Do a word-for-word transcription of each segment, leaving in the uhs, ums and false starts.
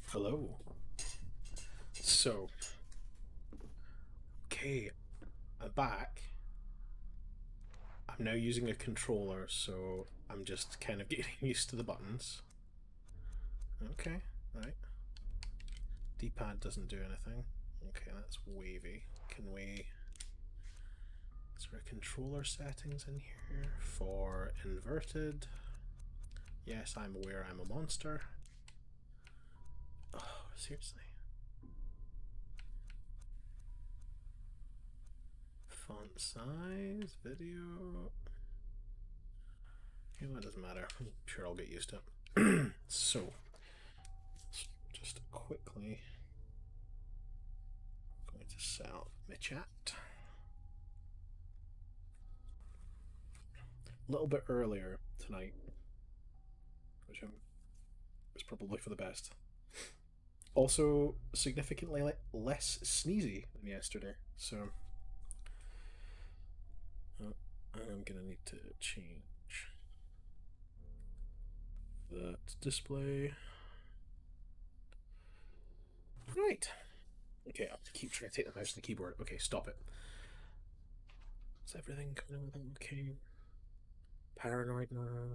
Hello. So, okay, I'm back. I'm now using a controller, so I'm just kind of getting used to the buttons. Okay, right. D-pad doesn't do anything. Okay, that's wavy. Can we... Is there a controller settings in here for inverted? Yes, I'm aware I'm a monster. Oh, seriously? Font size, video... Yeah, that doesn't matter. I'm sure I'll get used to it. So, just quickly going to sell my chat. A little bit earlier tonight, which is probably for the best. Also, significantly less sneezy than yesterday, so uh, I'm gonna need to change that display. Right. Okay, I'll keep trying to take the mouse and the keyboard. Okay, stop it. Is everything kind of okay? Paranoid now.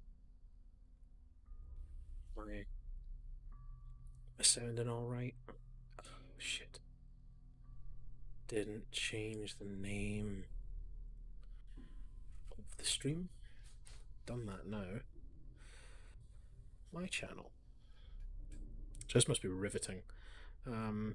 My, my sounding alright? Oh, shit. Didn't change the name of the stream. Done that now. My channel. So this must be riveting. Um,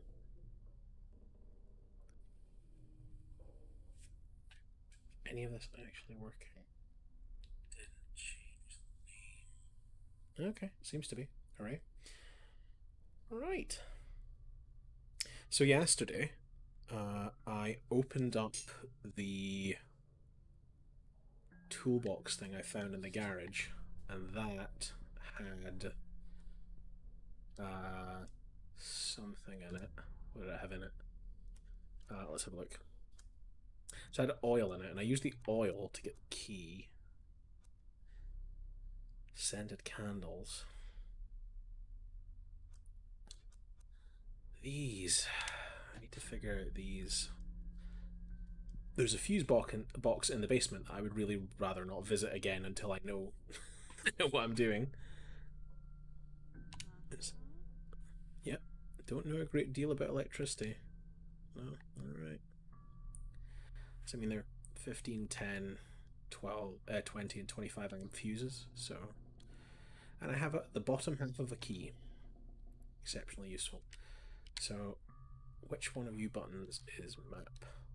any of this actually working? Didn't change the name. Okay, seems to be. Alright. Alright. So yesterday, uh, I opened up the toolbox thing I found in the garage, and that had uh, something in it. What did it have in it? Uh, let's have a look. So I had oil in it, and I used the oil to get the key. Scented candles. These. I need to figure out these. There's a fuse box in the basement that I would really rather not visit again until I know what I'm doing. It's, yeah, don't know a great deal about electricity. No, alright. So, I mean, they're fifteen, ten, twelve, uh, twenty, and twenty-five amp fuses, so. And I have a, the bottom half of a key. Exceptionally useful. So, which one of you buttons is map?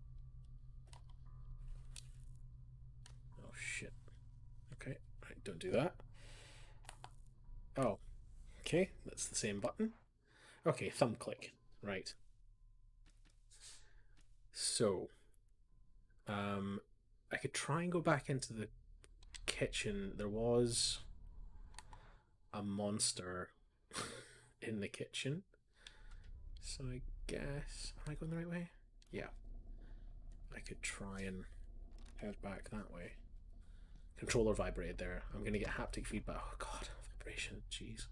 Oh, shit. Okay, right, don't do that. Oh, okay, that's the same button. Okay, thumb click. Right. So, um, I could try and go back into the kitchen. There was a monster in the kitchen. So I guess... Am I going the right way? Yeah. I could try and head back that way. Controller vibrated there. I'm going to get haptic feedback. Oh god, vibration. Jeez.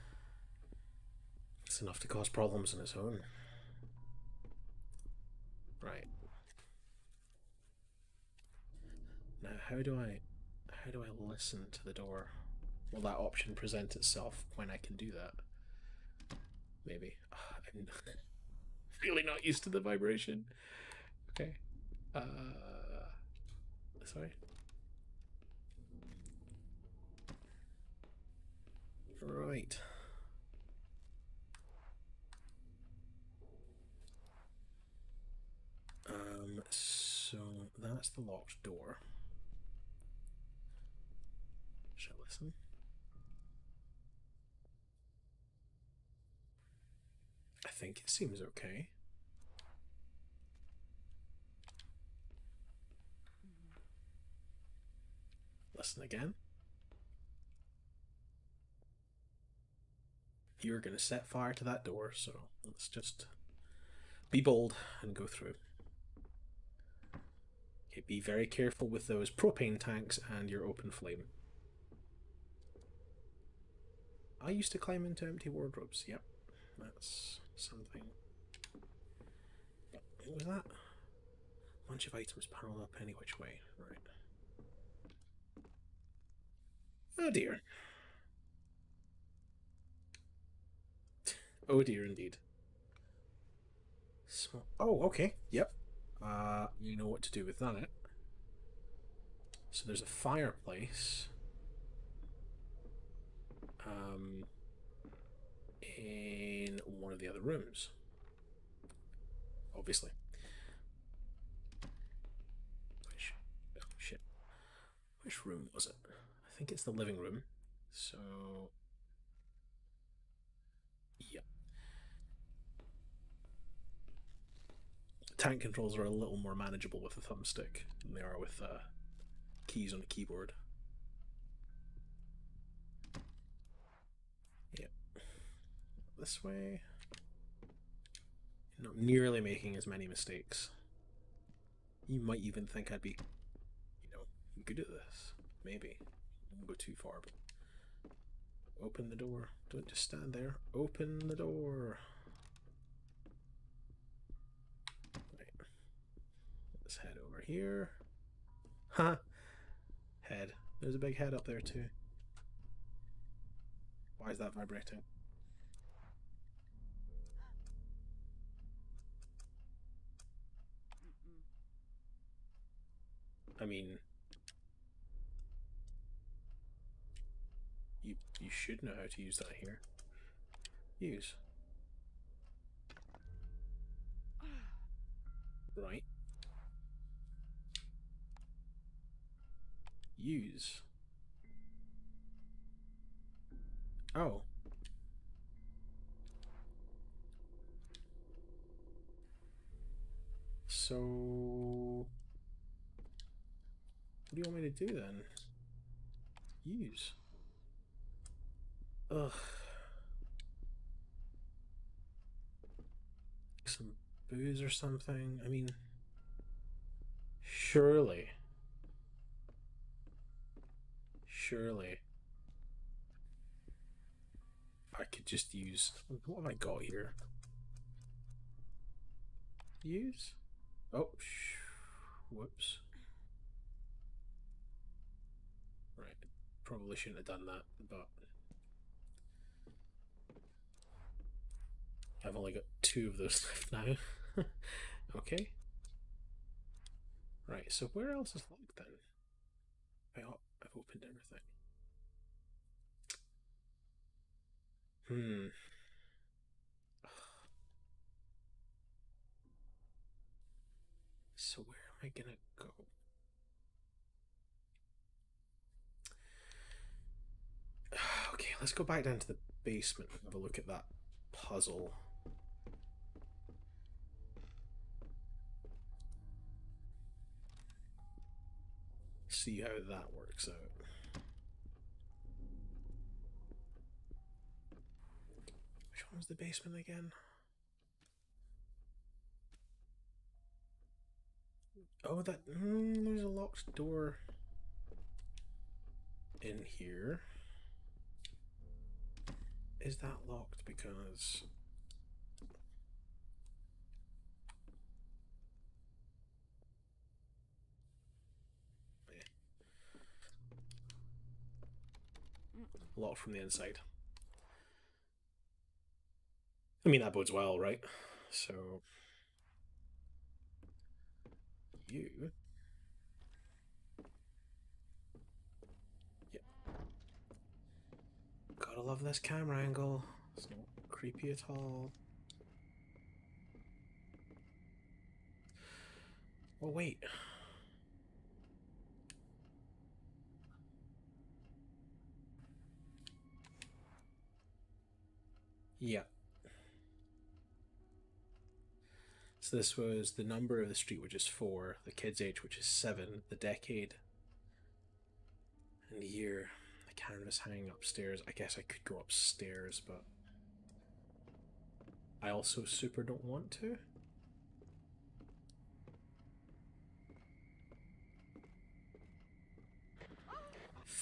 It's enough to cause problems on its own. Right. Now, how do I... How do I listen to the door? Will that option present itself when I can do that? Maybe. Oh, I'm really not used to the vibration. Okay. Uh, sorry. Right. Um, so that's the locked door. Shall I listen? I think it seems okay. Listen again. You're going to set fire to that door, so let's just be bold and go through. Okay, be very careful with those propane tanks and your open flame. I used to climb into empty wardrobes, yep. That's something. What was that? Bunch of items piled up any which way. Right. Oh dear. Oh dear, indeed. Small. Oh, okay. Yep. Uh, you know what to do with that. So there's a fireplace. Um, in one of the other rooms. Obviously. Which, oh shit. Which room was it? I think it's the living room. So, yeah. Tank controls are a little more manageable with a thumbstick than they are with uh, keys on a keyboard. Yeah. This way. Not nearly making as many mistakes. You might even think I'd be, you know, good at this. Maybe. I won't go too far, but open the door. Don't just stand there. Open the door. Right. Let's head over here. Ha! Head. There's a big head up there too. Why is that vibrating? I mean, you you should know how to use that here. Use. Right. Use. Oh. So, what do you want me to do then? Use. Ugh. Some booze or something? I mean, surely. Surely. I could just use. What have I got here? Use? Oh, sh whoops. Right. Probably shouldn't have done that, but I've only got two of those left now. Okay. Right, so where else is locked then? I, I've opened everything. Hmm. So where am I gonna go? Okay, let's go back down to the basement and have a look at that puzzle. See how that works out. Which one was the basement again? Oh, that. Mm, there's a locked door in here. Is that locked because. Locked from the inside. I mean, that bodes well, right? So. You. Yep. Gotta love this camera angle. It's not creepy at all. Oh, wait. Yeah. So this was the number of the street, which is four, the kid's age, which is seven, the decade, and the year. The canvas hanging upstairs. I guess I could go upstairs, but I also super don't want to.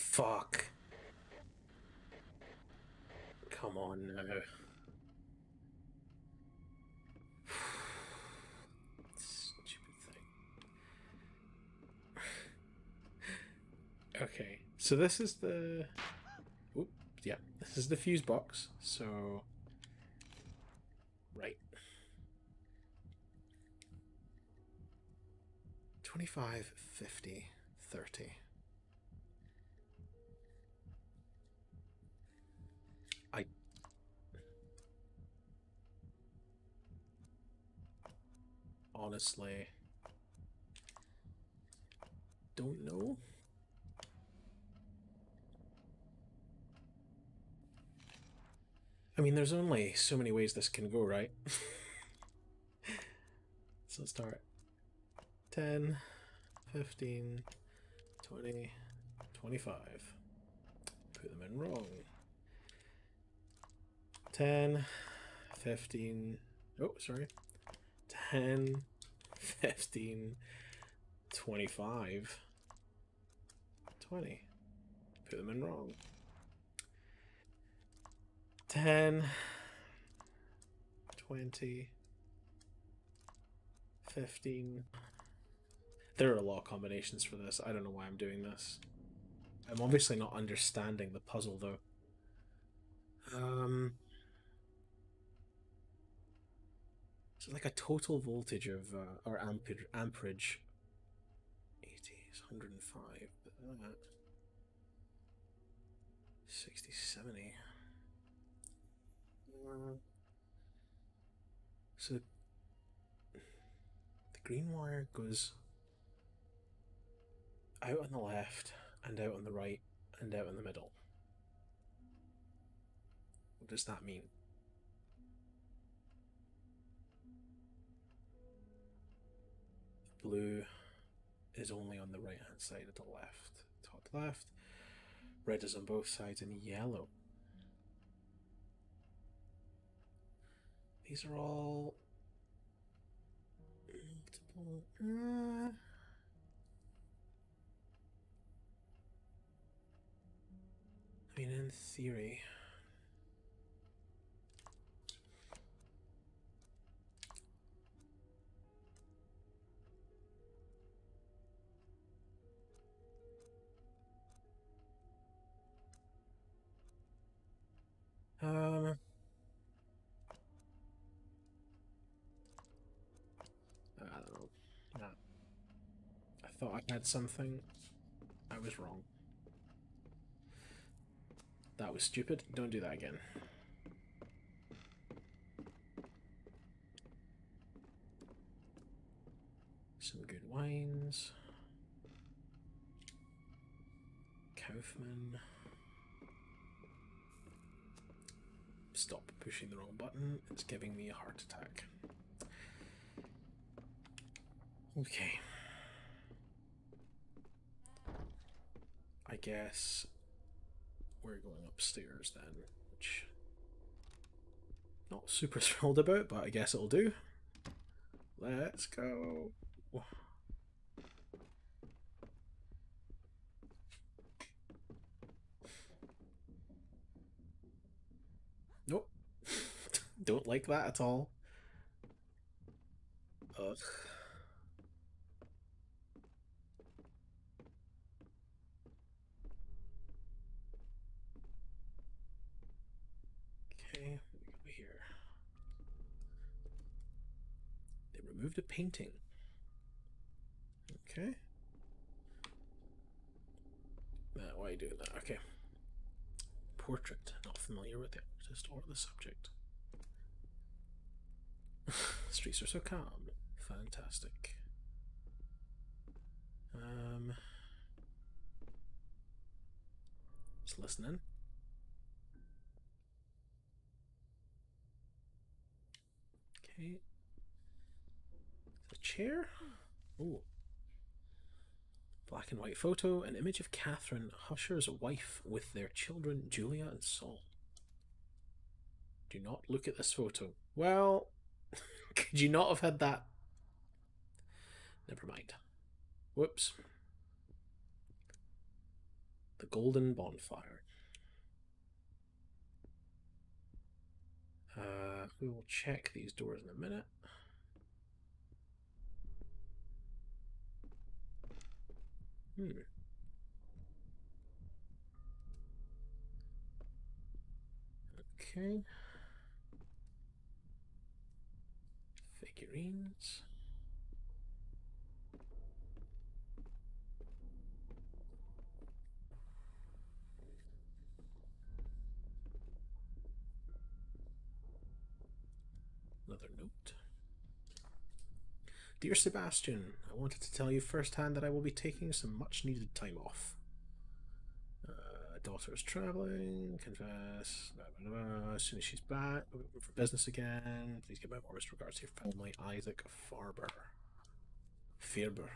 Fuck. Come on now. Okay, so this is the... Oop, yeah, this is the fuse box, so... Right. twenty-five, fifty, thirty. I... Honestly... don't know. I mean, there's only so many ways this can go, right? So let's start. ten, fifteen, twenty, twenty-five. Put them in wrong. ten, fifteen. Oh, sorry. ten, fifteen, twenty-five, twenty. Put them in wrong. ten, twenty, fifteen. There are a lot of combinations for this. I don't know why I'm doing this. I'm obviously not understanding the puzzle, though. Um, so like a total voltage of, uh, or amperage, amperage eighty is one hundred five, but that sixty, seventy. Uh, so the, the green wire goes out on the left and out on the right and out in the middle. What does that mean? Blue is only on the right hand side of the left. Top left. Red is on both sides and yellow. These are all multiple. Uh, I mean, in theory. Um, I don't know. Nah. I thought I had something. I was wrong. That was stupid. Don't do that again. Some good wines. Kaufman. Stop pushing the wrong button. It's giving me a heart attack. Okay. I guess we're going upstairs then, which not super thrilled about, but I guess it'll do. Let's go. Nope. Don't like that at all. Ugh. Okay, what do we got here? They removed a painting. Okay. Uh, why are you doing that? Okay. Portrait. Not familiar with the artist or the subject. Streets are so calm. Fantastic. Um, just listening. Okay. A chair. Ooh. Black and white photo. An image of Catherine, Husher's wife, with their children Julia and Saul. Do not look at this photo. Well, could you not have had that? Never mind. Whoops. The Golden Bonfire. Uh, we will check these doors in a minute. Hmm. Okay. Figurines. Another note. Dear Sebastian, I wanted to tell you firsthand that I will be taking some much needed time off. Uh, daughter is traveling, confess, blah, blah, blah. As soon as she's back, we'll be for business again. Please give my warmest regards to your family, Isaac Farber. Ferber.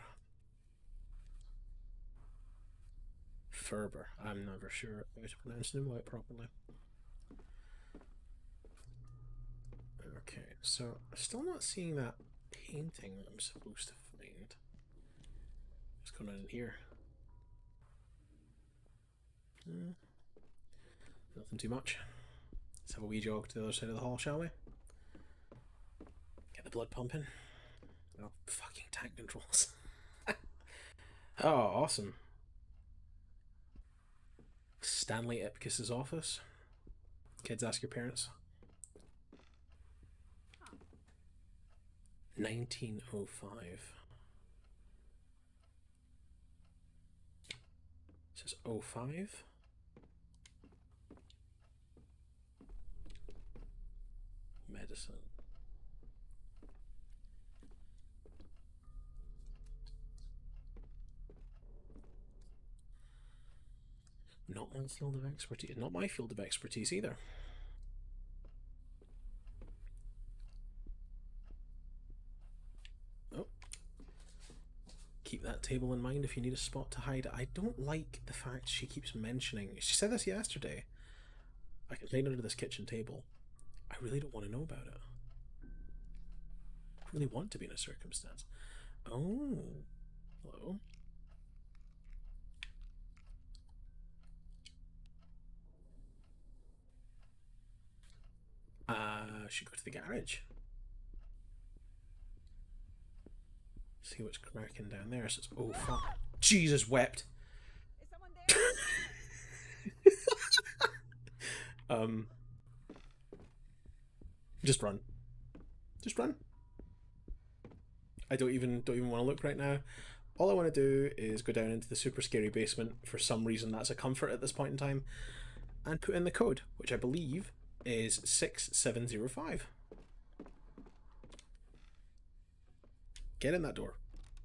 Ferber. I'm never sure how to pronounce the name properly. Okay, so still not seeing that painting that I'm supposed to find. What's going on in here? Hmm. Nothing too much. Let's have a wee jog to the other side of the hall, shall we? Get the blood pumping. Oh, fucking tank controls. Oh, awesome. Stanley Ipkiss's office. Kids, ask your parents. nineteen oh five. It says oh five. Medicine. Not my field of expertise. Not my field of expertise either. Oh. Keep that table in mind if you need a spot to hide. I don't like the fact she keeps mentioning. She said this yesterday. I can hide under this kitchen table. I really don't want to know about it. I really want to be in a circumstance. Oh. Hello. Uh, I should go to the garage. See what's cracking down there. So it's, oh fuck. Jesus wept. Is someone there? um Just run. Just run. I don't even don't even want to look right now. All I want to do is go down into the super scary basement. For some reason that's a comfort at this point in time. And put in the code, which I believe is six seven zero five. Get in that door.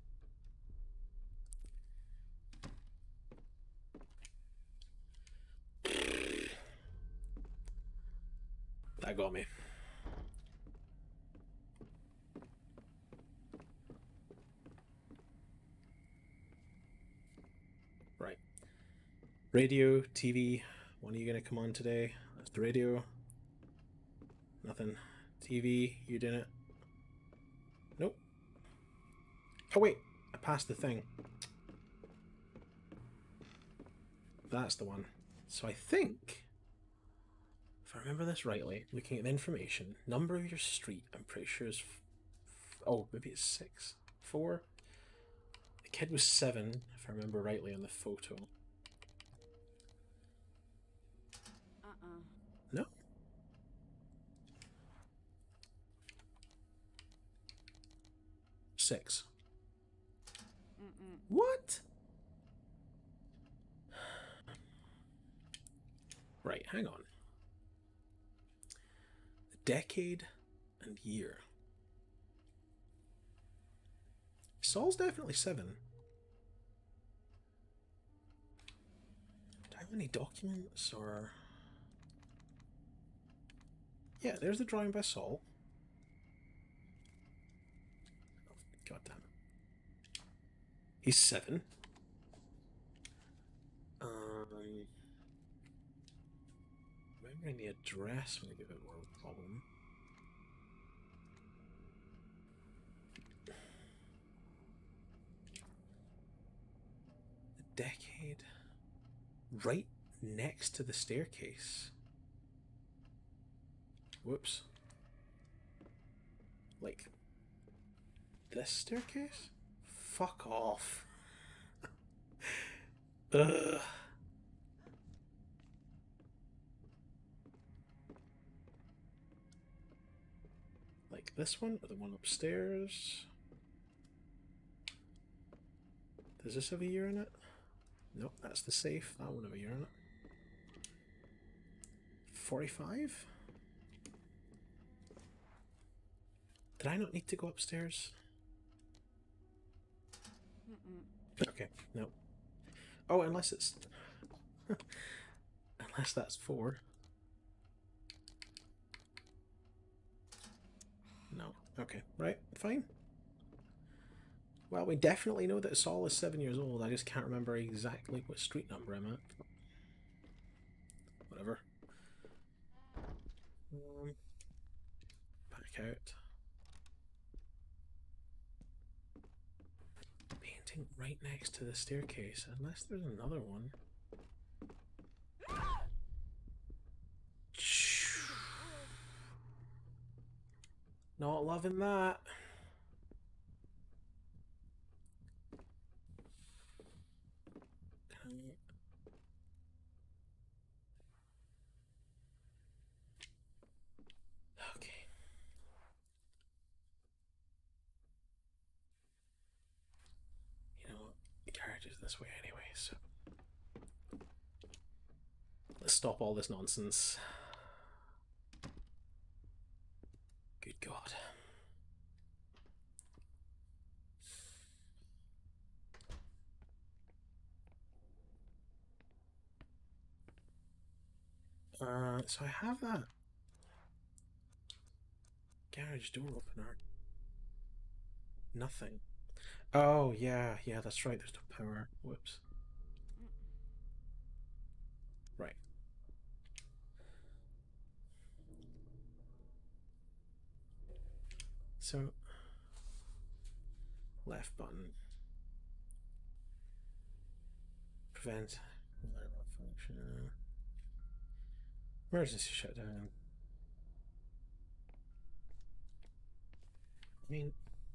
That got me. Right. Radio, T V. When are you going to come on today? That's the radio. Nothing. T V, you didn't. Nope. Oh wait, I passed the thing. That's the one. So I think, if I remember this rightly, looking at the information, number of your street, I'm pretty sure is, f oh, maybe it's six, four. The kid was seven, if I remember rightly on the photo. Uh-uh. No. Six. Mm-mm. What? Right, hang on. The decade and year. Saul's definitely seven. Do I have any documents or... Yeah, there's the drawing by Saul. Oh, God damn it. He's seven. Um, remembering the address may be a bit more of a problem. The decade. Right next to the staircase. Whoops. Like this staircase? Fuck off. Ugh. This one or the one upstairs? Does this have a year in it? Nope, that's the safe. That one have a year in it. forty-five? Did I not need to go upstairs? Mm-mm. Okay, no. Oh, unless it's... unless that's four. No. Okay, right, fine. Well, we definitely know that Saul is seven years old. I just can't remember exactly what street number I'm at. Whatever. Um, back out. Painting right next to the staircase, unless there's another one. Not loving that. Can I... Okay. You know what? The carriage is this way anyway, so... Let's stop all this nonsense. Good God. Uh, so I have that garage door opener. Nothing. Oh, yeah, yeah, that's right, there's no power. Whoops. Right. So, left button. Prevent function. Emergency shutdown. I mean,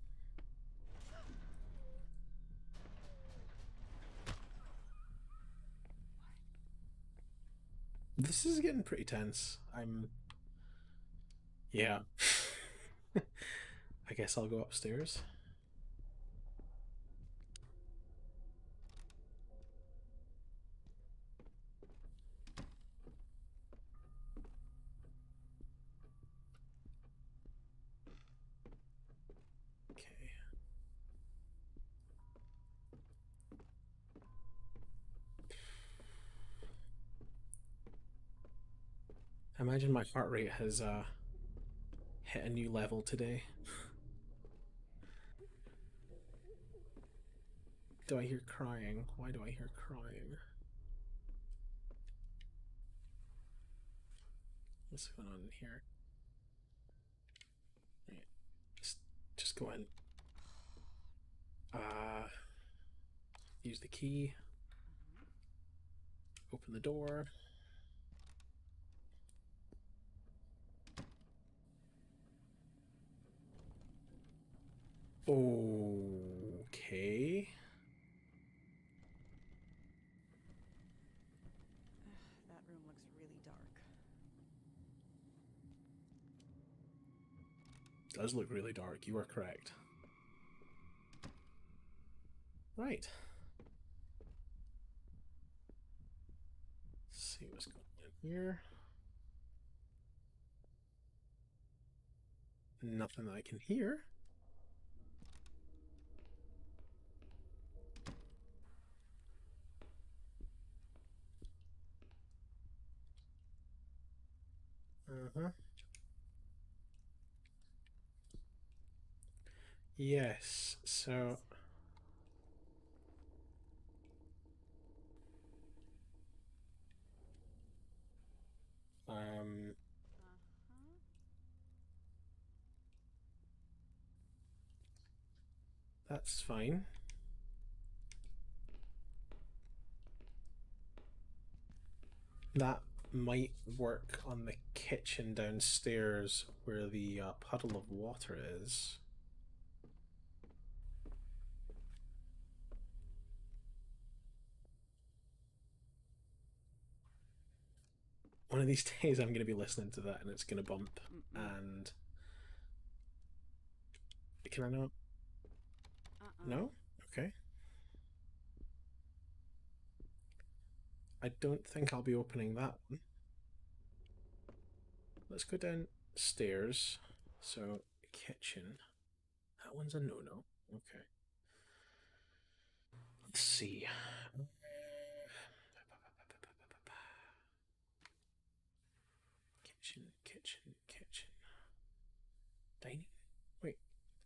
this is getting pretty tense. I'm... Yeah. I guess I'll go upstairs. I imagine my heart rate has uh, hit a new level today. Do I hear crying? Why do I hear crying? What's going on in here? Right. Just, just go in. Uh, use the key. Open the door. Okay. That room looks really dark. Does look really dark. You are correct. Right. Let's see what's going on here. Nothing that I can hear. Uh-huh. Yes, so... Um... Uh-huh. That's fine. That might work on the kitchen downstairs where the uh, puddle of water is. One of these days I'm going to be listening to that and it's going to bump. Mm-mm. And can I not? Uh-uh. No? Okay. I don't think I'll be opening that one. Let's go downstairs. So, kitchen. That one's a no-no. Okay. Let's see. Kitchen, kitchen, kitchen. Dining? Wait.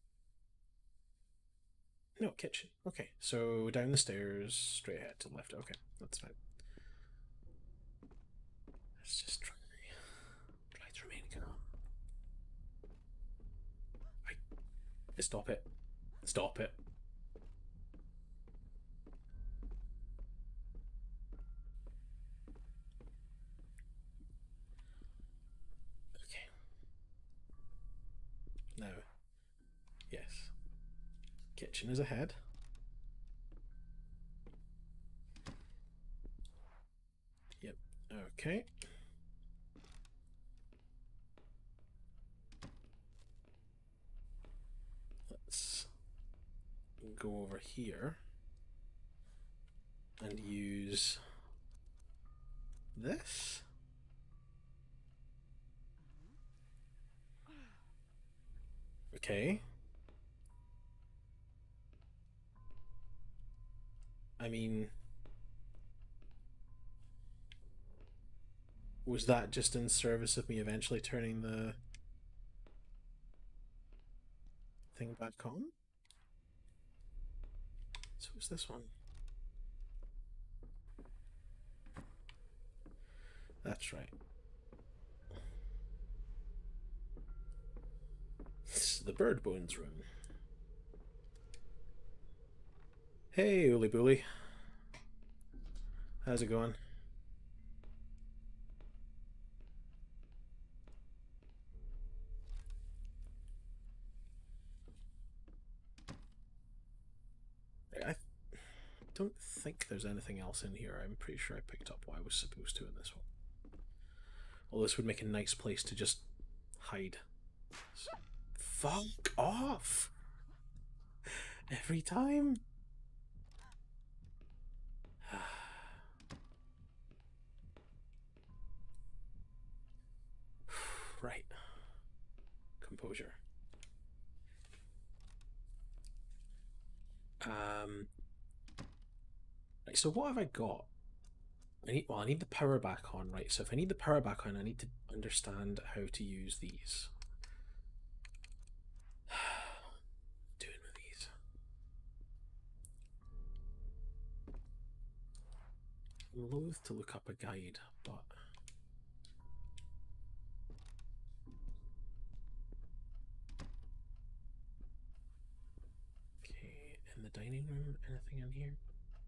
No, kitchen. Okay, so down the stairs, straight ahead to the left. Okay, that's fine. Let's just try, try to remain calm. I stop it. Stop it. Okay. Now, yes. Kitchen is ahead. Yep. Okay. Let's go over here and use this. Okay. I mean, was that just in service of me eventually turning the thing back on? So is this one? That's right. This is the bird bones room. Hey, Uli Bully. How's it going? I don't think there's anything else in here. I'm pretty sure I picked up what I was supposed to in this one. Well, this would make a nice place to just hide. So, fuck off! Every time? Right. Composure. Um. Right, so what have I got? I need, well, I need the power back on, right? So if I need the power back on, I need to understand how to use these. Doing with these. I'm loath to look up a guide, but okay, in the dining room, anything in here?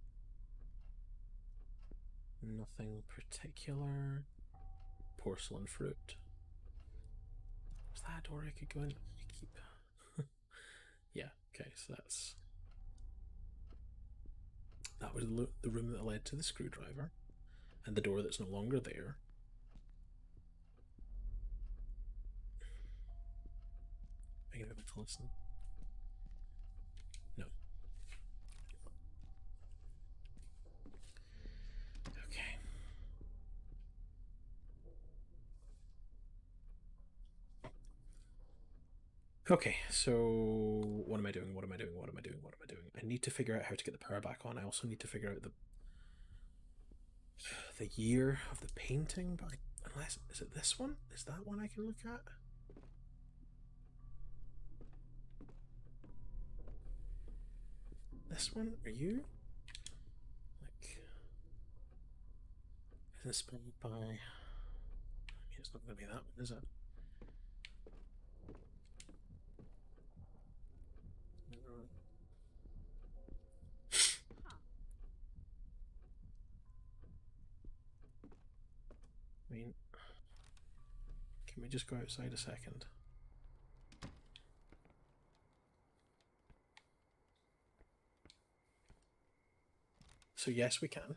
Nothing particular. Porcelain fruit. Was that a door I could go in? Keep. Yeah, okay, so that's. That was the room that led to the screwdriver, and the door that's no longer there. Are you able to listen? No. Okay. Okay, so what am I doing? What am I doing? What am I doing? What am I doing? I need to figure out how to get the power back on. I also need to figure out the the year of the painting, but I, unless is it this one? Is that one I can look at? This one? Are you? Like, is inspired by? I mean, it's not going to be that one, is it? I mean, can we just go outside a second? So yes, we can.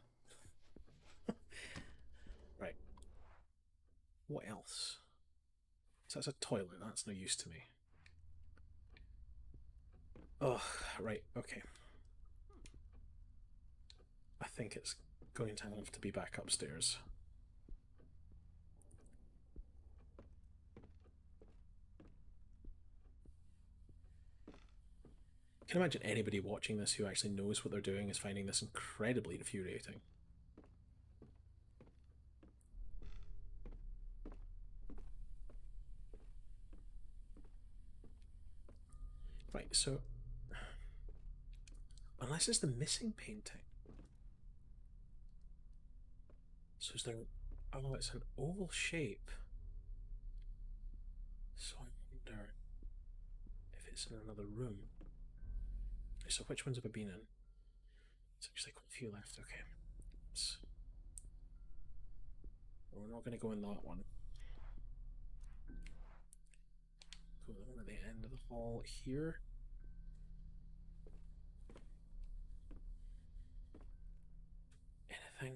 Right. What else? So that's a toilet. That's no use to me. Oh, right, okay. I think it's going to have to be back upstairs. I can imagine anybody watching this who actually knows what they're doing is finding this incredibly infuriating. Right, so unless it's the missing painting. So is there... Oh, it's an oval shape. So I wonder if it's in another room. So which ones have I been in? There's actually quite a few left. Okay. So we're not going to go in that one. Go the one at the end of the hall here. Anything?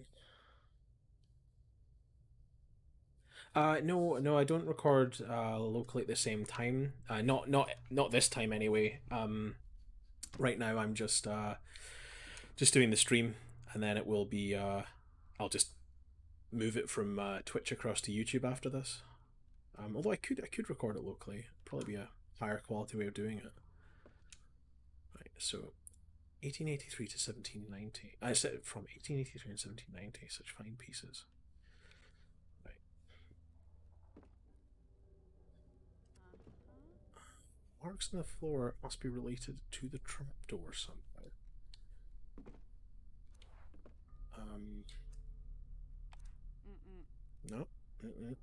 Uh, no, no, I don't record uh, locally at the same time. Uh, not, not, not this time anyway. Um, right now I'm just, uh, just doing the stream, and then it will be. Uh, I'll just move it from uh, Twitch across to YouTube after this. Um, although I could, I could record it locally. Probably be a higher quality way of doing it. Right, so eighteen eighty-three to seventeen ninety. I said from eighteen eighty-three and seventeen ninety. Such fine pieces. Marks on the floor must be related to the trapdoor somehow. Um. Mm-mm. No. Mm-mm.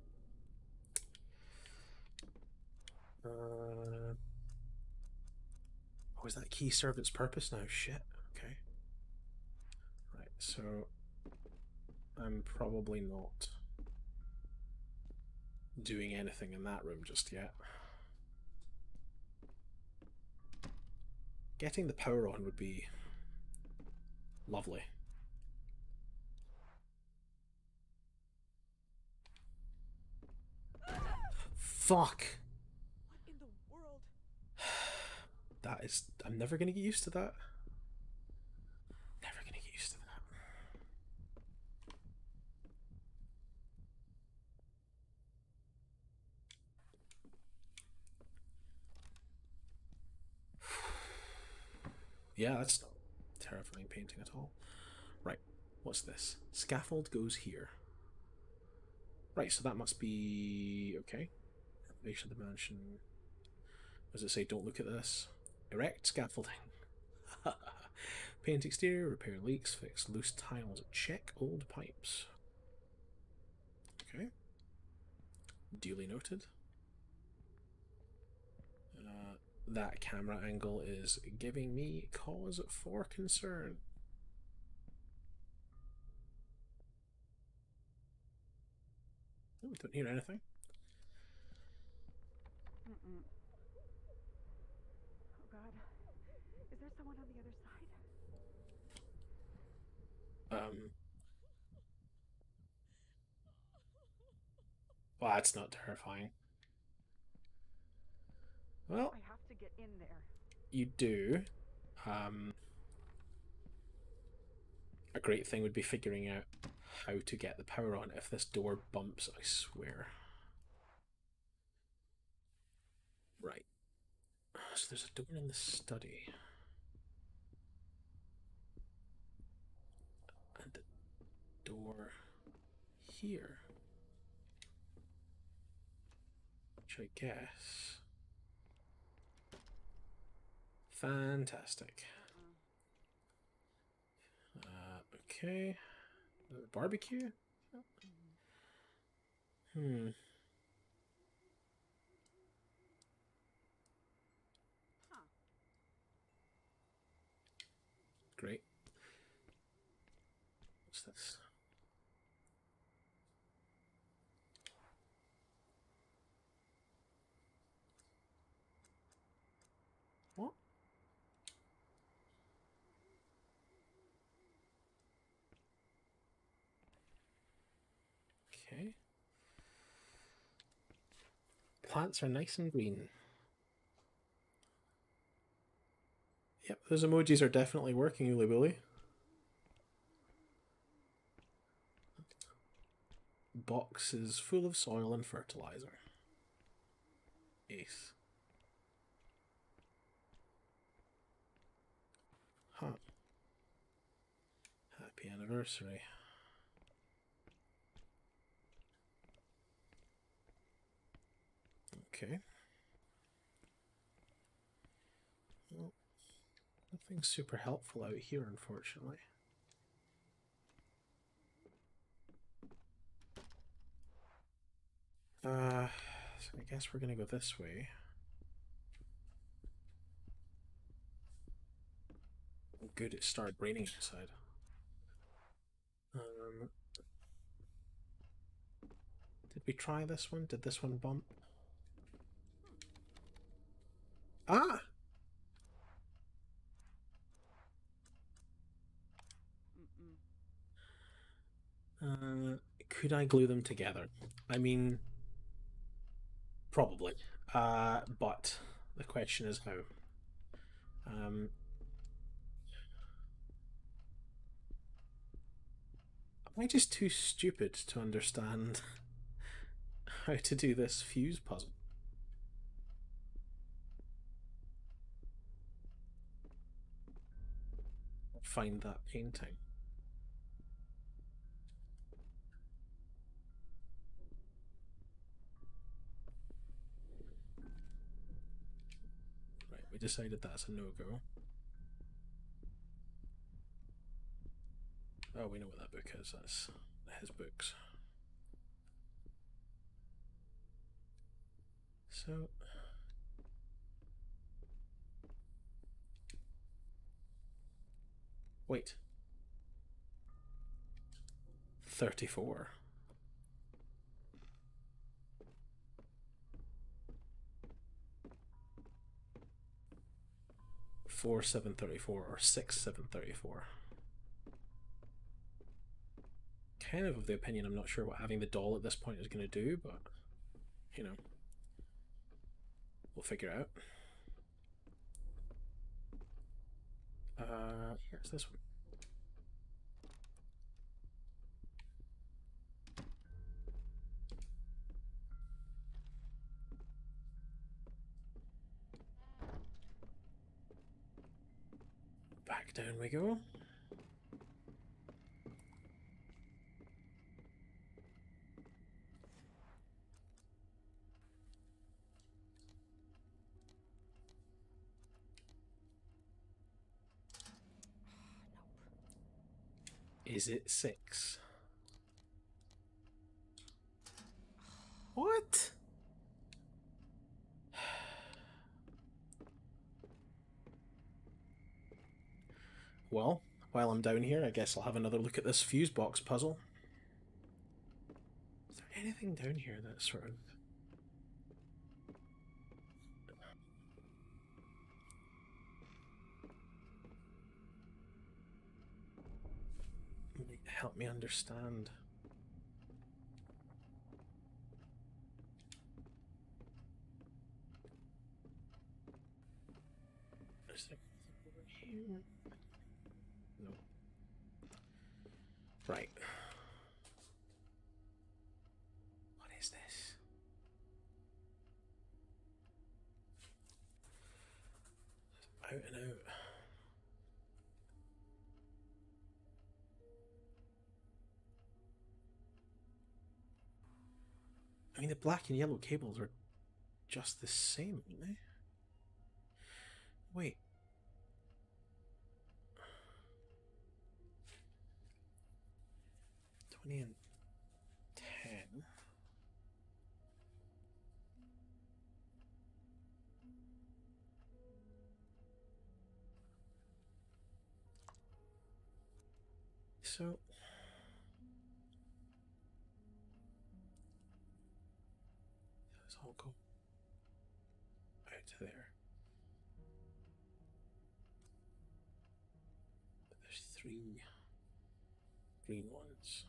Uh. Oh, is that key served its purpose now? Shit. Okay. Right. So I'm probably not doing anything in that room just yet. Getting the power on would be lovely. Fuck! What in the world? That is... I'm never gonna get used to that. Never gonna get used to that. Yeah, that's not terrifying painting at all. Right, what's this? Scaffold goes here. Right, so that must be... okay. Elevation of the mansion. Does it say don't look at this? Erect scaffolding. Paint exterior, repair leaks, fix loose tiles, check old pipes. Okay. Duly noted. Uh, that camera angle is giving me cause for concern. Oh, don't hear anything. Mm-mm. Oh God. Is there someone on the other side? Um. Well, that's not terrifying. Well, I have to get in there. you do. Um, a great thing would be figuring out how to get the power on. If this door bumps, I swear. Right. So there's a door in the study. And a door here. Which I guess... Fantastic. Uh, okay. Uh, barbecue? Hmm. Huh. Great. What's this? What? Okay. Plants are nice and green. Yep, those emojis are definitely working, Uli Bully. Box is full of soil and fertilizer. Ace. Huh. Happy anniversary. Okay. Well, nothing super helpful out here, unfortunately. Uh, so I guess we're gonna go this way. Good, it started raining outside. Um, did we try this one? Did this one bump? Ah! Uh, could I glue them together? I mean, probably. Uh, but the question is how. Um, am I just too stupid to understand how to do this fuse puzzle? Find that painting. Right, we decided that's a no-go. Oh, we know what that book is. That's his books. So... Wait. thirty-four. four seven thirty-four or six seven thirty-four. Kind of of the opinion I'm not sure what having the doll at this point is going to do, but you know, we'll figure out. Uh, here's this one. Back down we go. Is it six? What? Well, while I'm down here, I guess I'll have another look at this fuse box puzzle. Is there anything down here that's sort of... help me understand? Is there anything over here? No. Right. What is this? Out and out. I mean, the black and yellow cables are just the same, aren't they? Wait. twenty and ten. So... let's all go out to there. But there's three green ones.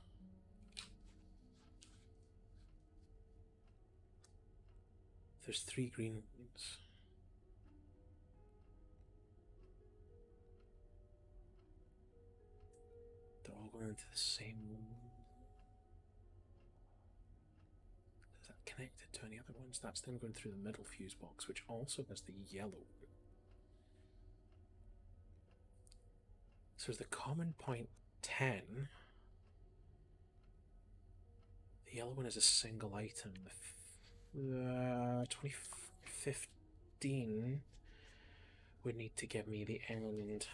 There's three green ones. going into the same one. Is that connected to any other ones? That's them going through the middle fuse box, which also has the yellow one. So there's the common point ten. The yellow one is a single item. The uh, twenty fifteen would need to give me the end.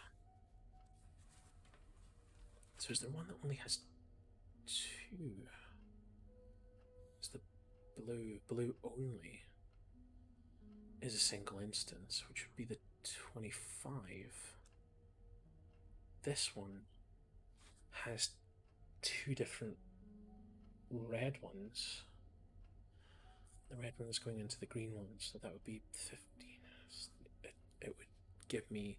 So is there one that only has two? It's the blue, blue only is a single instance, which would be the twenty-five. This one has two different red ones. The red one is going into the green one, so that would be fifteen. It, it would give me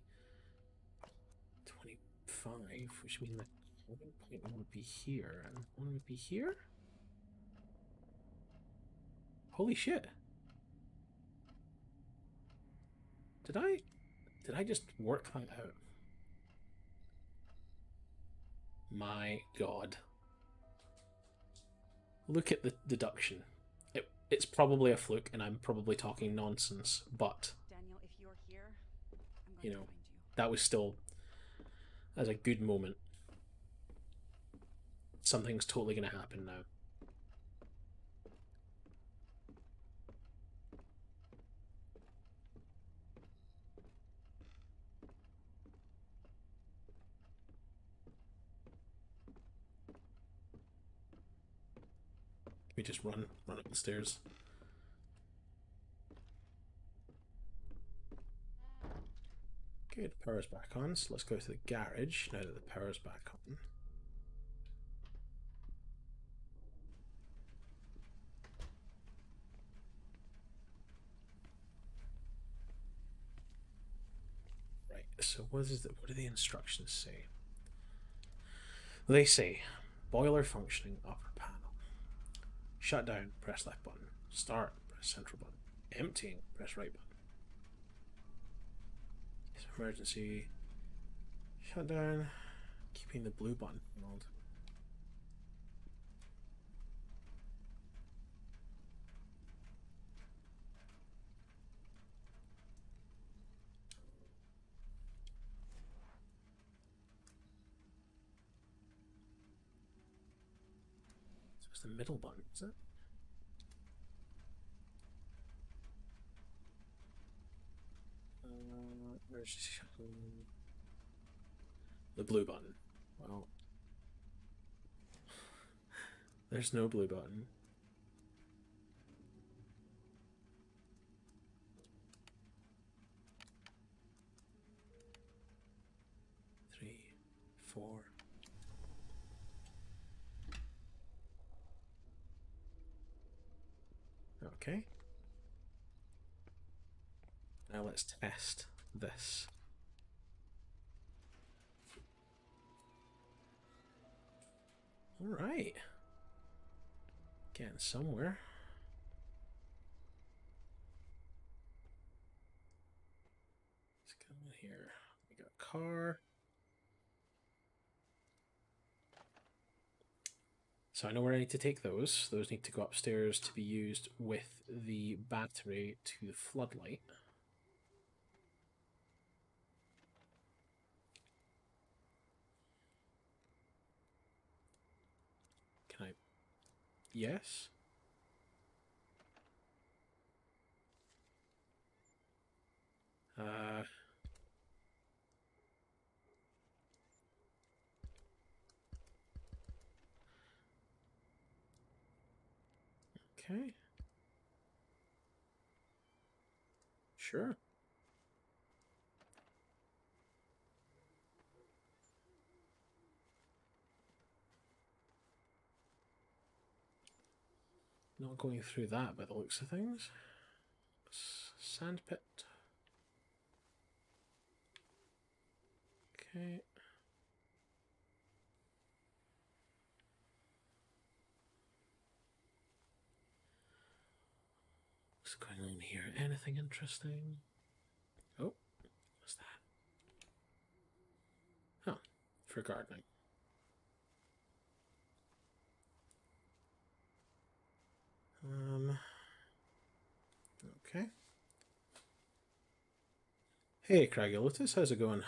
twenty-five, which means that one point one would be here, and one would be here? Holy shit. Did I... Did I just work that out? My god. Look at the deduction. It, it's probably a fluke, and I'm probably talking nonsense, but... Daniel, if you're here, I'm going you know, to find you. that was still... That's a good moment. Something's totally going to happen now. We just run, run up the stairs. Good, power's back on, so let's go to the garage now that the power's back on. Right, so what is the, what do the instructions say? They say, boiler functioning, upper panel. Shut down, press left button. Start, press central button. Emptying, press right button. Emergency. Shut down. Keeping the blue button held. So it's the middle button, is it? Uh, where's the blue button? Well, there's no blue button. Three, four. Okay. Now let's test this. All right. Getting somewhere. Let's go in here. We got a car. So I know where I need to take those. Those need to go upstairs to be used with the battery to the floodlight. Can I? Yes. Uh. Okay. Sure. Not going through that by the looks of things. Sandpit. Okay. What's going on here? Anything interesting? Oh, what's that? Oh, for gardening. Um. Okay. Hey, Craggy Lotus, how's it going?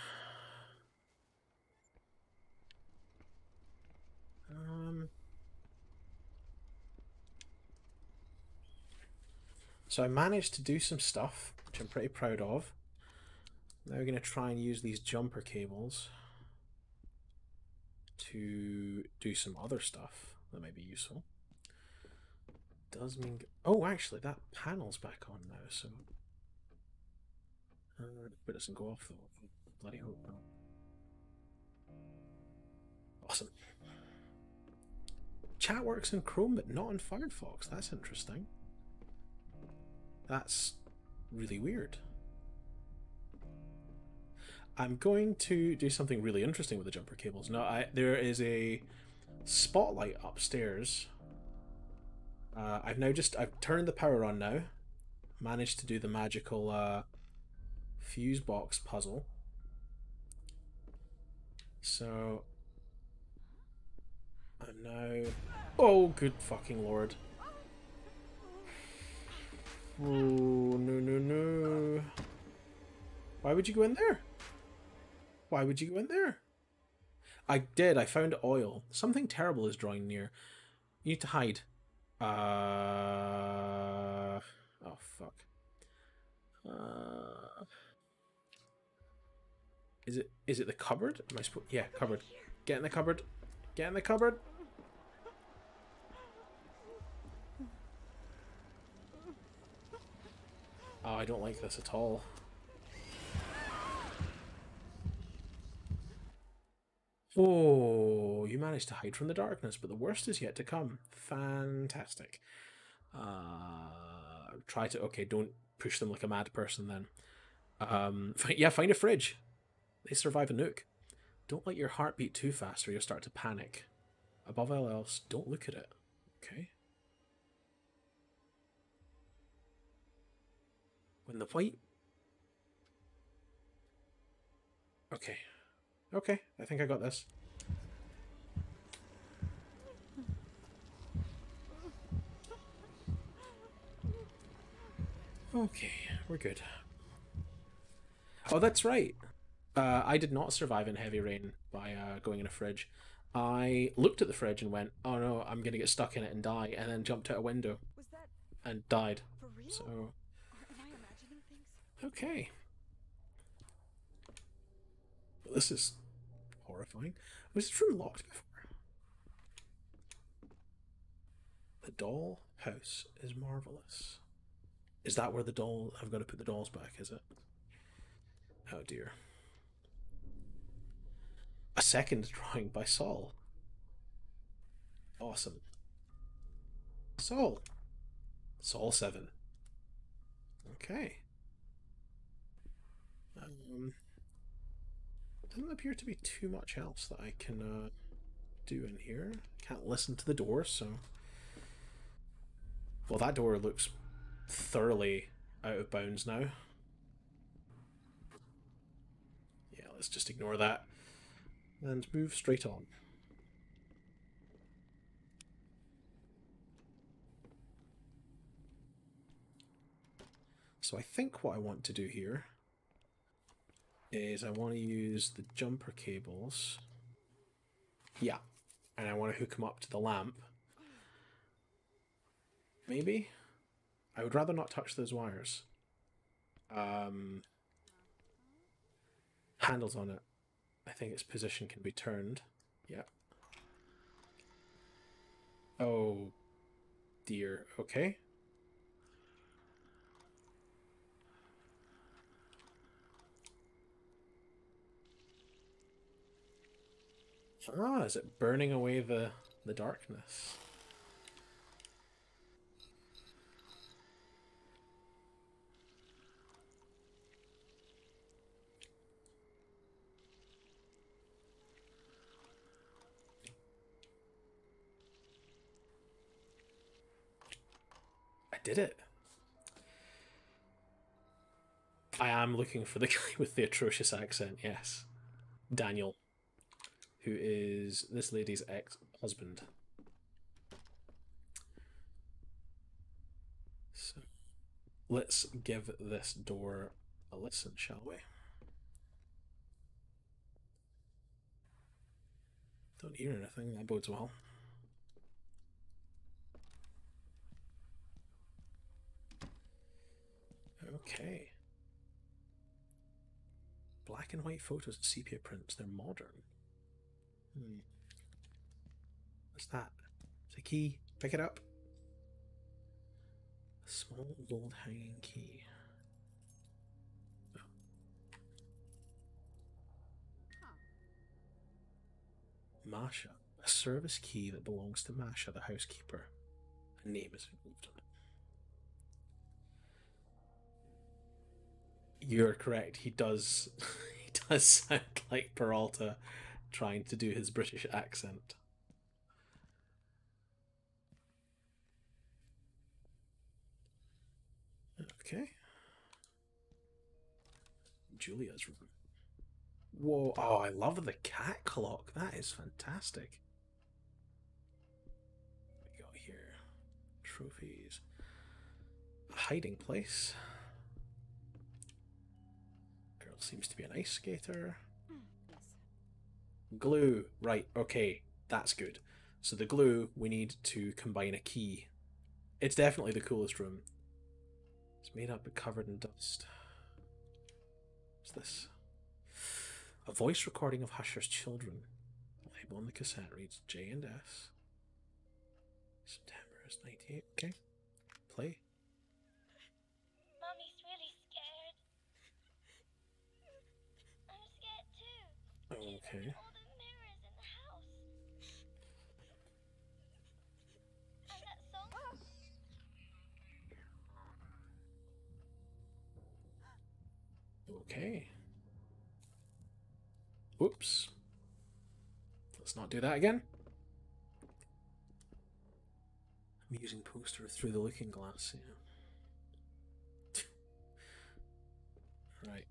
Um. So I managed to do some stuff, which I'm pretty proud of. Now we're going to try and use these jumper cables to do some other stuff that might be useful. Does mean... Oh, actually, that panel's back on now, so... Uh, it doesn't go off, though. Bloody hope not. Awesome. Chat works in Chrome, but not in Firefox. That's interesting. That's really weird. I'm going to do something really interesting with the jumper cables. Now, I, there is a spotlight upstairs. Uh, I've now just... I've turned the power on now. Managed to do the magical uh, fuse box puzzle. So... I'm now... Oh, good fucking lord. Oh, no, no, no. Why would you go in there? Why would you go in there? I did. I found oil. Something terrible is drawing near. You need to hide. Uh... Oh, fuck. Uh... Is it... Is it the cupboard? Am I supposed... Yeah, cupboard. Get in the cupboard. Get in the cupboard. Oh, I don't like this at all. Oh, you managed to hide from the darkness, but the worst is yet to come. Fantastic. Uh, try to... Okay, don't push them like a mad person then. Um, yeah, find a fridge. They survive a nuke. Don't let your heart beat too fast or you'll start to panic. Above all else, don't look at it. Okay? When the white... Okay. Okay, I think I got this. Okay, we're good. Oh, that's right. Uh, I did not survive in heavy rain by uh, going in a fridge. I looked at the fridge and went, oh no, I'm going to get stuck in it and die, and then jumped out a window Was that and died. for real? So, Or am I imagining things? okay. This is horrifying. Was this room locked before? The doll house is marvelous. Is that where the doll... I've got to put the dolls back, is it? Oh dear. A second drawing by Saul. Awesome. Saul. Saul seven. Okay. Um, doesn't appear to be too much else that I can uh, do in here. Can't listen to the door, so... Well, that door looks thoroughly out of bounds now. Yeah, let's just ignore that and move straight on. So I think what I want to do here is I want to use the jumper cables. Yeah, and I want to hook them up to the lamp. Maybe? I would rather not touch those wires. Um, handles on it. I think its position can be turned. Yeah. Oh dear. Okay. Ah, is it burning away the, the darkness? I did it. I am looking for the guy with the atrocious accent, yes. Daniel. Who is this lady's ex-husband. let's give this door a listen, shall we? Don't hear anything, that bodes well. Okay. Black and white photos and sepia prints, they're modern. Hmm. What's that? It's a key. Pick it up. A small gold hanging key. Oh. Masha. A service key that belongs to Masha, the housekeeper. A name is engraved on it. You're correct. He does. He does sound like Peralta, trying to do his British accent. Okay. Julia's room. Whoa. Oh, I love the cat clock. That is fantastic. What we got here? Trophies. A hiding place. Girl seems to be an ice skater. Yes. Glue. Right, okay. That's good. So the glue, we need to combine a key. It's definitely the coolest room. It's made up but covered in dust. What's this? A voice recording of Husher's children. The label on the cassette reads J and S. September is ninety-eight. Okay. Play. Mommy's really scared. I'm scared too. She's Okay. all the mirrors in the house. And that song. Okay. Whoops. Let's not do that again. I'm using poster through the looking glass, yeah. Right.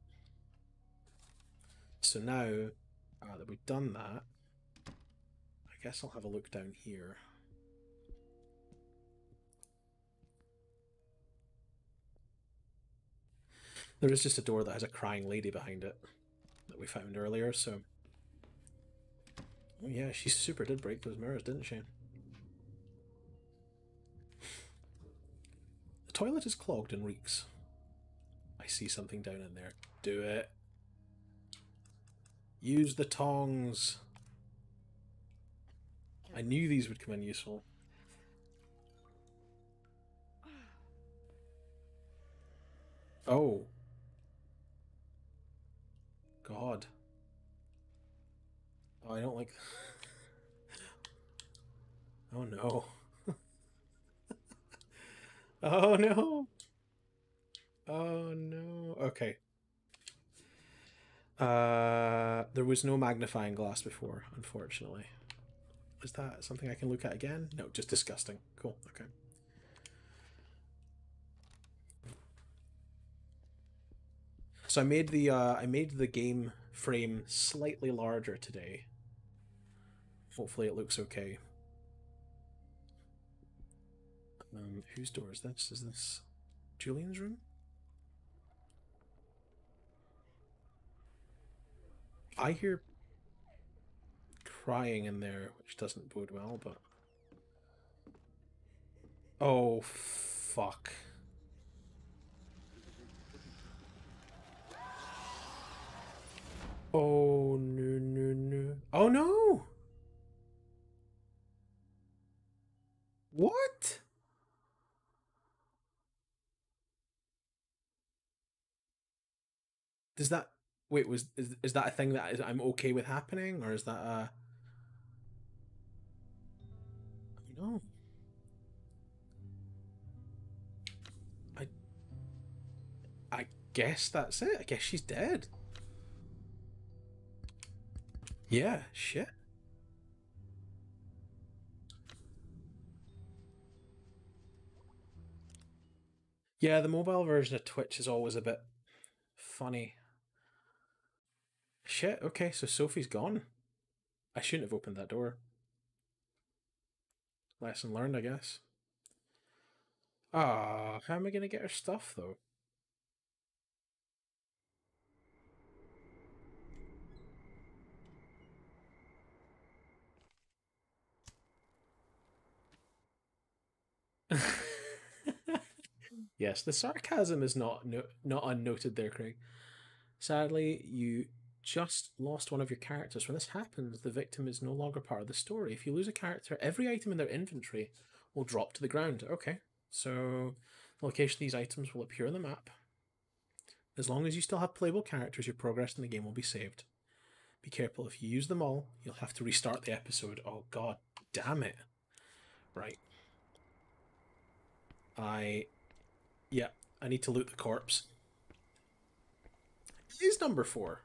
So now uh, that we've done that, I guess I'll have a look down here. There is just a door that has a crying lady behind it that we found earlier, so... Oh yeah, she super did break those mirrors, didn't she? The toilet is clogged and reeks. I see something down in there. Do it. Use the tongs. I knew these would come in useful. Oh. God. Oh, I don't like... Oh no. Oh no. Oh no. Okay. Uh, there was no magnifying glass before, unfortunately. Is that something I can look at again? No, just disgusting. Cool, okay. So I made the uh, I made the game frame slightly larger today. Hopefully it looks okay. Um, whose door is this? Is this Julian's room? I hear crying in there, which doesn't bode well, but... Oh, fuck. Oh, no, no, no. Oh, no! What? Does that... Wait, was is, is that a thing that is, I'm okay with happening, or is that a... No. I... I guess that's it. I guess she's dead. Yeah, shit. Yeah, the mobile version of Twitch is always a bit funny. Shit, okay, so Sophie's gone. I shouldn't have opened that door. Lesson learned, I guess. Ah, how am I gonna get her stuff though? Yes, the sarcasm is not no, not unnoted there, Craig. Sadly, you just lost one of your characters. When this happens, the victim is no longer part of the story. If you lose a character, every item in their inventory will drop to the ground. Okay, so the location of these items will appear on the map. As long as you still have playable characters, your progress in the game will be saved. Be careful, if you use them all, you'll have to restart the episode. Oh god damn it. Right. I... Yeah, I need to loot the corpse. It is number four.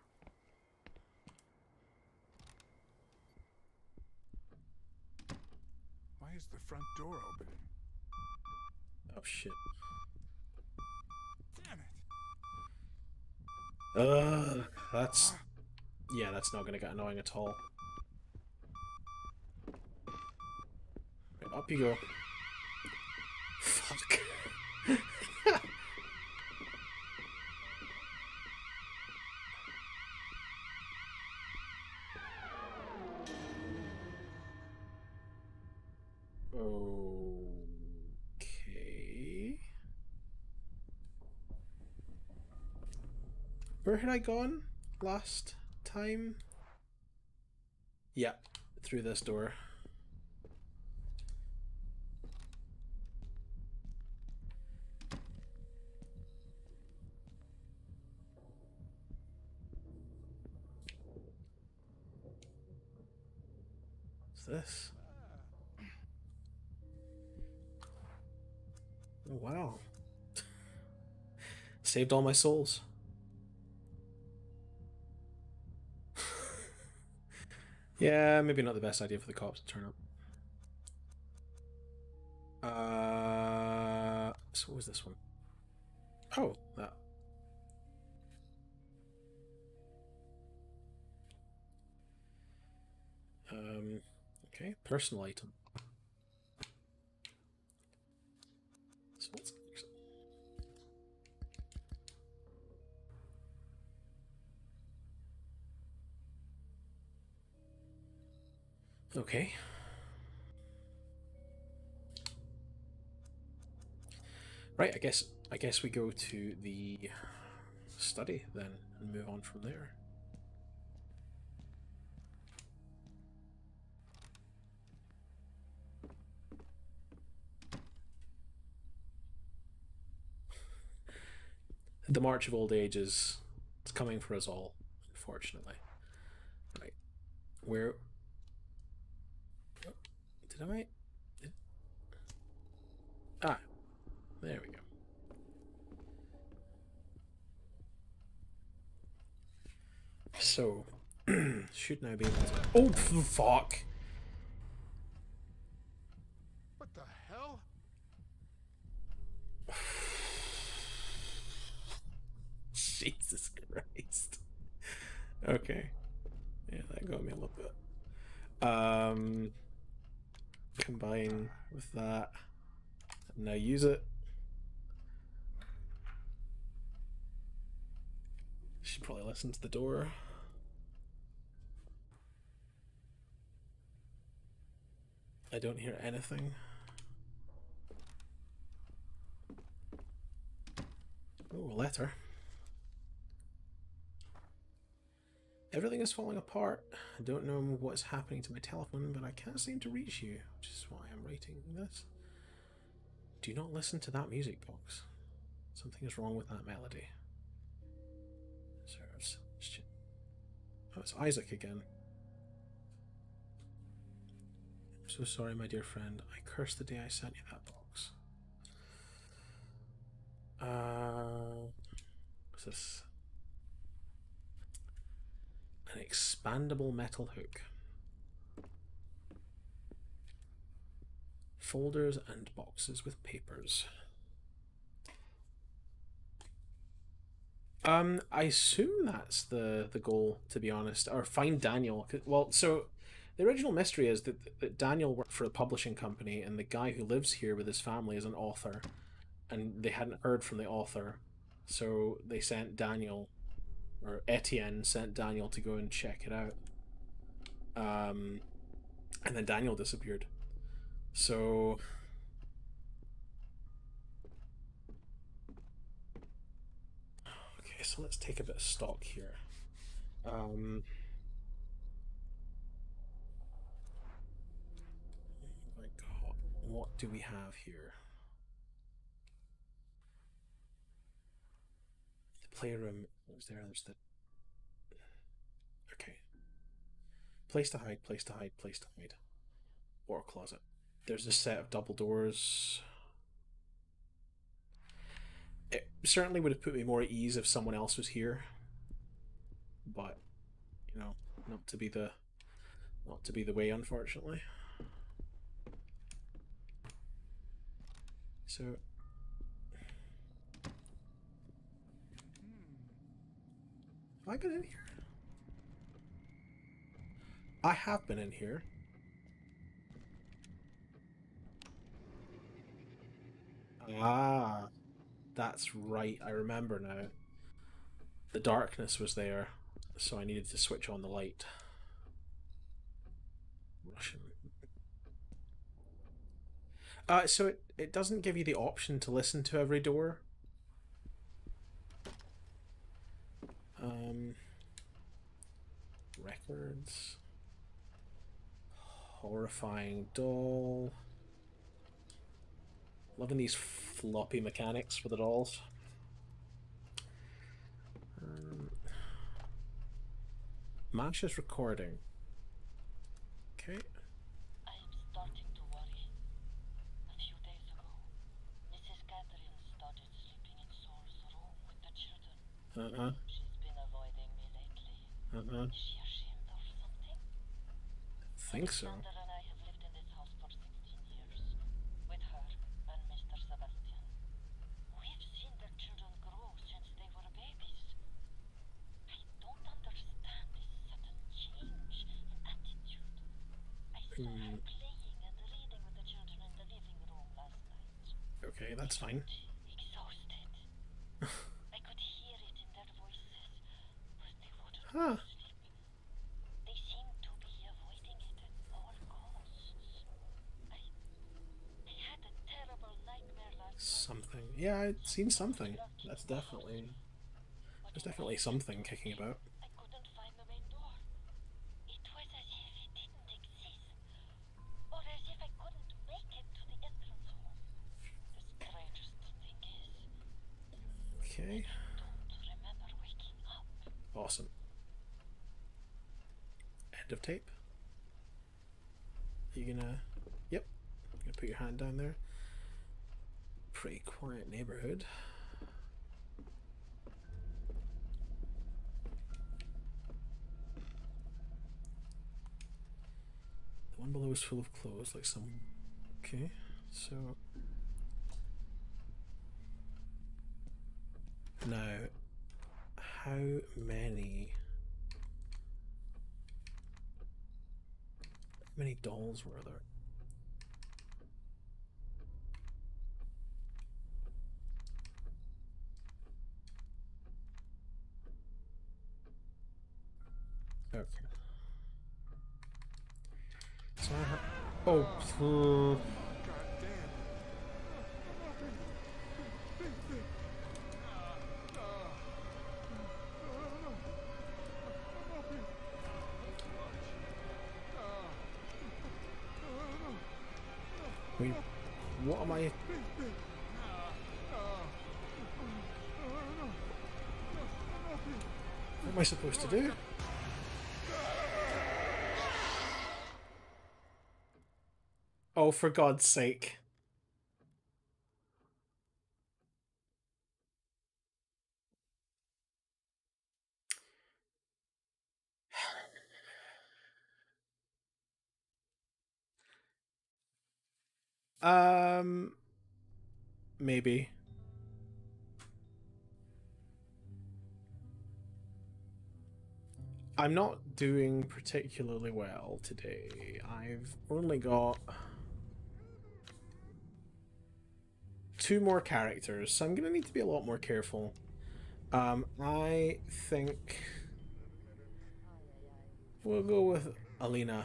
Why is the front door opening? Oh shit. Damn it! Ugh, that's... Yeah, that's not gonna get annoying at all. Right, up you go. Fuck. Okay. Where had I gone last time? Yeah, through this door. What's this? Oh, wow. Saved all my souls. Yeah, maybe not the best idea for the cops to turn up. Uh, so what was this one? Oh, that. Um, okay, personal item. So what's next? Okay. Right, I guess I guess we go to the study then and move on from there. The march of old age is it's coming for us all, unfortunately. Right. Where did I did... Ah, there we go. So, should now be able to... Oh, fuck! What the hell? Jesus Christ. Okay. Yeah, that got me a little bit. Um, combine with that. Now use it. Should probably listen to the door. I don't hear anything. Oh, a letter. Everything is falling apart. I don't know what's happening to my telephone, but I can't seem to reach you, which is why I'm writing this. Do not listen to that music box. Something is wrong with that melody. Serves. Oh, it's Isaac again. I'm so sorry, my dear friend. I cursed the day I sent you that box. Uh, what's this? An expandable metal hook. Folders and boxes with papers. Um, I assume that's the the goal, to be honest. Or find Daniel. Well, so the original mystery is that, that Daniel worked for a publishing company, and the guy who lives here with his family is an author. and they hadn't heard from the author, so they sent Daniel, or Etienne sent Daniel to go and check it out. Um, and then Daniel disappeared. So okay, so let's take a bit of stock here. Um, oh my God, what do we have here? The playroom was there. There's the okay. Place to hide. Place to hide. Place to hide. Or closet. There's a set of double doors. It certainly would have put me more at ease if someone else was here, but you know, not to be the not to be the way, unfortunately. So have I been in here? I have been in here. Ah, that's right. I remember now. The darkness was there, so I needed to switch on the light. Russian. Uh, so it, it doesn't give you the option to listen to every door. Um, records. Horrifying doll. Loving these floppy mechanics for the dolls. Um, Mash is recording. Okay. I am starting to worry. A few days ago, Missus Catherine started sleeping in Saul's room with the children. Uh-huh. She's been avoiding me lately. Uh-huh. Is she ashamed or something? Think so. Alexander and I have lived in this house for sixteen years. With her and Mister Sebastian. We've seen their children grow since they were babies. I don't understand this sudden change in attitude. I saw her Hmm. playing and reading with the children in the living room last night. Okay, that's fine. Exhausted. I could hear it in their voices, but they wouldn't Huh. go to sleep. They seemed to be avoiding it at all costs. I, I had a terrible nightmare last night. Something. Yeah, I'd seen something. That's definitely... There's definitely something kicking about. I couldn't find the main door. It was as if it didn't exist, or as if I couldn't make it to the entrance hall. The strangest thing is, Okay. I don't remember waking up. Awesome. End of tape. You gonna... Yep. You gonna put your hand down there. Pretty quiet neighborhood. The one below is full of clothes, like some... Okay, so... Now, how many... How many dolls were there? Okay. So I ha- oh, uh, God damn. wait, what am I? What am I supposed to do? Oh, for God's sake. Um, maybe. I'm not doing particularly well today. I've only got two more characters, so I'm going to need to be a lot more careful. Um, I think we'll go with Alina.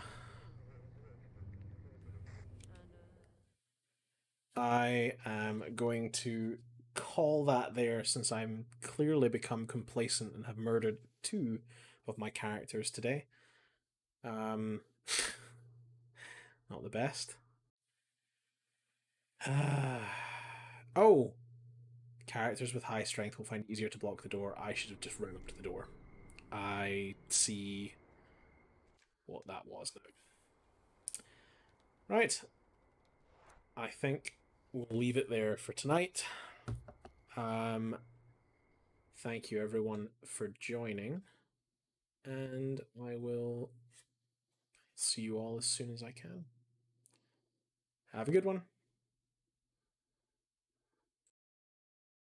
I am going to call that there since I'm clearly become complacent and have murdered two of my characters today. Um, not the best. Uh, oh! Characters with high strength will find it easier to block the door. I should have just run up to the door. I see what that was now. Right. I think we'll leave it there for tonight. Um, thank you everyone for joining. And I will see you all as soon as I can. Have a good one.